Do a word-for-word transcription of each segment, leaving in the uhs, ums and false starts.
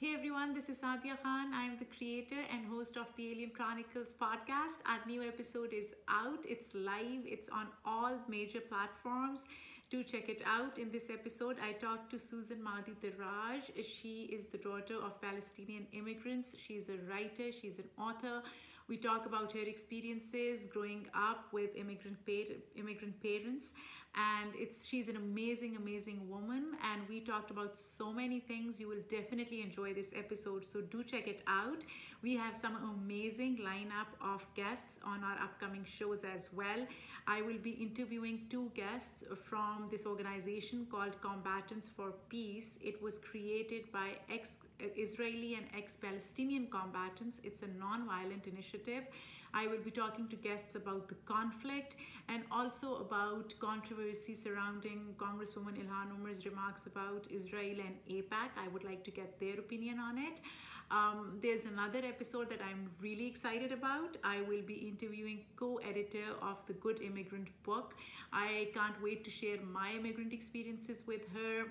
Hey everyone, this is Sadia Khan. I am the creator and host of the Alien Chronicles podcast. Our new episode is out, it's live, it's on all major platforms. Do check it out. In this episode, I talked to Susan Mahdi Diraj. She is the daughter of Palestinian immigrants. She's a writer, she's an author. We talk about her experiences growing up with immigrant pa- immigrant parents, and it's she's an amazing, amazing woman. And we talked about so many things. You will definitely enjoy this episode, so do check it out. We have some amazing lineup of guests on our upcoming shows as well. I will be interviewing two guests from this organization called Combatants for Peace. It was created by ex-Israeli and ex-Palestinian combatants. It's a non-violent initiative. I will be talking to guests about the conflict and also about controversy surrounding Congresswoman Ilhan Omar's remarks about Israel and AIPAC. I would like to get their opinion on it. Um, there's another episode that I'm really excited about. I will be interviewing co-editor of the Good Immigrant book. I can't wait to share my immigrant experiences with her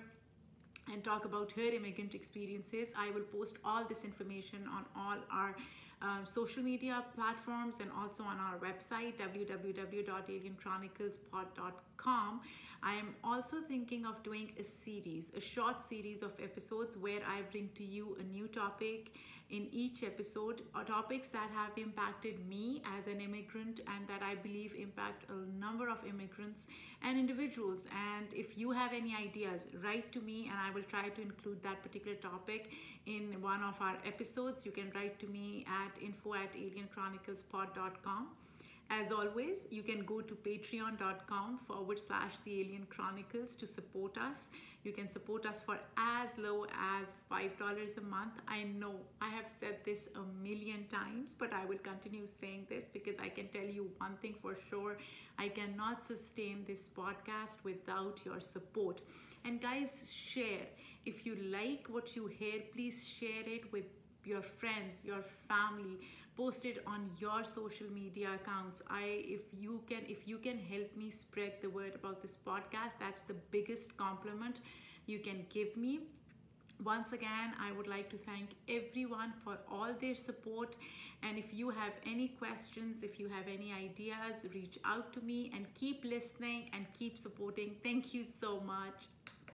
and talk about her immigrant experiences. I will post all this information on all our um, social media platforms and also on our website w w w dot alien chronicles pod dot com. I am also thinking of doing a series, a short series of episodes where I bring to you a new topic in each episode, or topics that have impacted me as an immigrant and that I believe impact a number of immigrants and individuals. And if you have any ideas, write to me and I will try to include that particular topic in one of our episodes. You can write to me at info at alien chronicles pod dot com. As always, you can go to patreon.com forward slash the Alien Chronicles to support us. You can support us for as low as five dollars a month. I know I have said this a million times, but I will continue saying this because I can tell you one thing for sure. I cannot sustain this podcast without your support. And guys, share. If you like what you hear, please share it with your friends, your family. Post it on your social media accounts. I if you can if you can help me spread the word about this podcast, that's the biggest compliment you can give me. Once again, I would like to thank everyone for all their support. And if you have any questions, if you have any ideas, reach out to me and keep listening and keep supporting. Thank you so much.